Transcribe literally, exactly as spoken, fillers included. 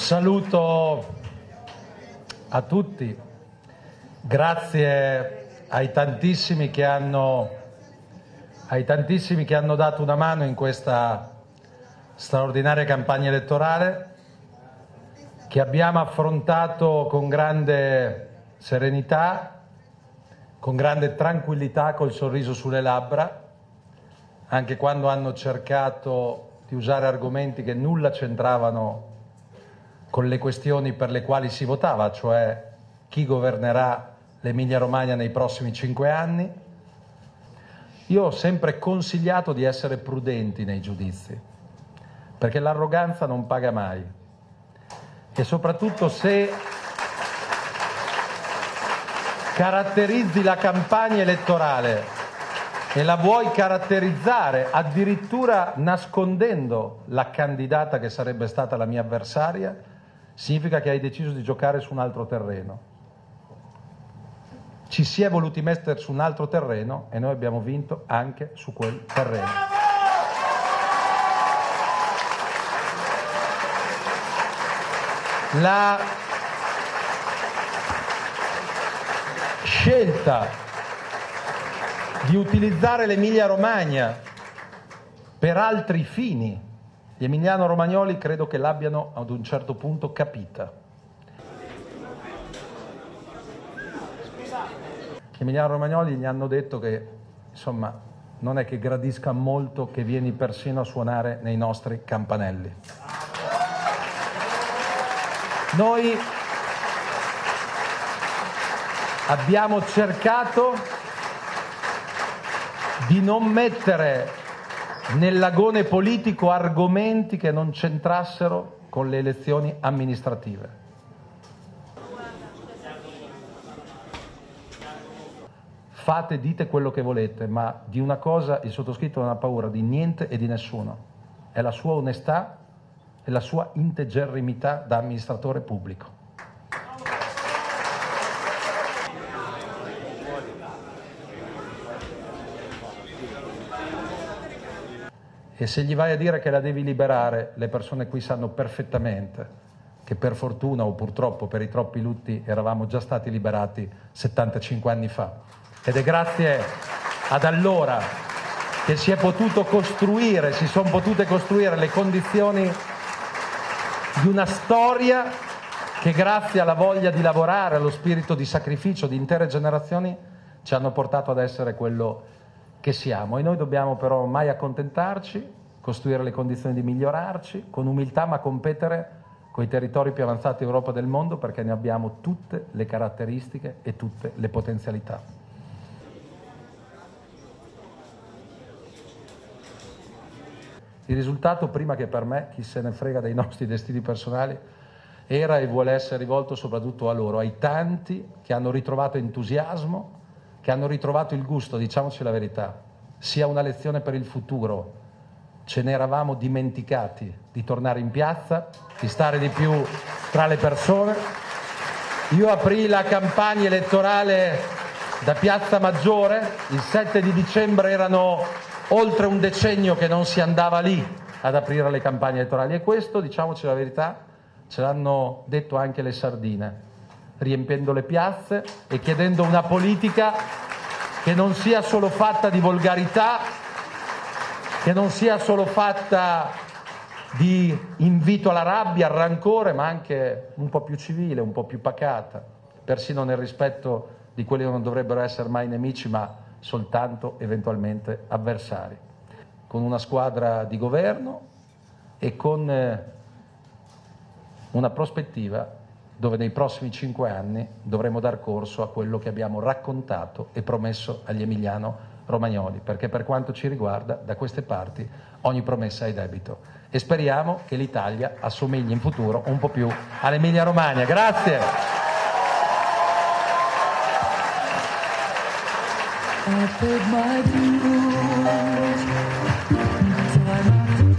saluto a tutti, grazie ai tantissimi che hanno, ai tantissimi che hanno dato una mano in questa straordinaria campagna elettorale che abbiamo affrontato con grande serenità, con grande tranquillità, col sorriso sulle labbra, anche quando hanno cercato di usare argomenti che nulla c'entravano con le questioni per le quali si votava, cioè chi governerà l'Emilia-Romagna nei prossimi cinque anni. Io ho sempre consigliato di essere prudenti nei giudizi, perché l'arroganza non paga mai. E soprattutto se caratterizzi la campagna elettorale e la vuoi caratterizzare addirittura nascondendo la candidata che sarebbe stata la mia avversaria, significa che hai deciso di giocare su un altro terreno. Ci si è voluti mettere su un altro terreno e noi abbiamo vinto anche su quel terreno. La scelta di utilizzare l'Emilia-Romagna per altri fini, gli emiliano-romagnoli credo che l'abbiano ad un certo punto capita. Gli emiliano-romagnoli gli hanno detto che, insomma, non è che gradisca molto che vieni persino a suonare nei nostri campanelli. Noi abbiamo cercato di non mettere nell'agone politico argomenti che non c'entrassero con le elezioni amministrative. Fate, dite quello che volete, ma di una cosa il sottoscritto non ha paura, di niente e di nessuno. È la sua onestà e la sua integerrimità da amministratore pubblico. E se gli vai a dire che la devi liberare, le persone qui sanno perfettamente che per fortuna o purtroppo per i troppi lutti eravamo già stati liberati settantacinque anni fa. Ed è grazie ad allora che si è potuto costruire, si sono potute costruire le condizioni di una storia che grazie alla voglia di lavorare, allo spirito di sacrificio di intere generazioni ci hanno portato ad essere quello che siamo. E noi dobbiamo però mai accontentarci, costruire le condizioni di migliorarci, con umiltà ma competere con i territori più avanzati d'Europa e del mondo, perché ne abbiamo tutte le caratteristiche e tutte le potenzialità. Il risultato, prima che per me, chi se ne frega dei nostri destini personali, era e vuole essere rivolto soprattutto a loro, ai tanti che hanno ritrovato entusiasmo, che hanno ritrovato il gusto, diciamoci la verità, sia una lezione per il futuro. Ce ne eravamo dimenticati di tornare in piazza, di stare di più tra le persone. Io aprii la campagna elettorale da Piazza Maggiore, il sette di dicembre erano oltre un decennio che non si andava lì ad aprire le campagne elettorali e questo, diciamoci la verità, ce l'hanno detto anche le sardine, riempiendo le piazze e chiedendo una politica che non sia solo fatta di volgarità, che non sia solo fatta di invito alla rabbia, al rancore, ma anche un po' più civile, un po' più pacata, persino nel rispetto di quelli che non dovrebbero essere mai nemici, ma soltanto eventualmente avversari, con una squadra di governo e con una prospettiva dove nei prossimi cinque anni dovremo dar corso a quello che abbiamo raccontato e promesso agli emiliano-romagnoli, perché per quanto ci riguarda, da queste parti, ogni promessa è debito. E speriamo che l'Italia assomigli in futuro un po' più all'Emilia-Romagna. Grazie! I paid my dues, so I'm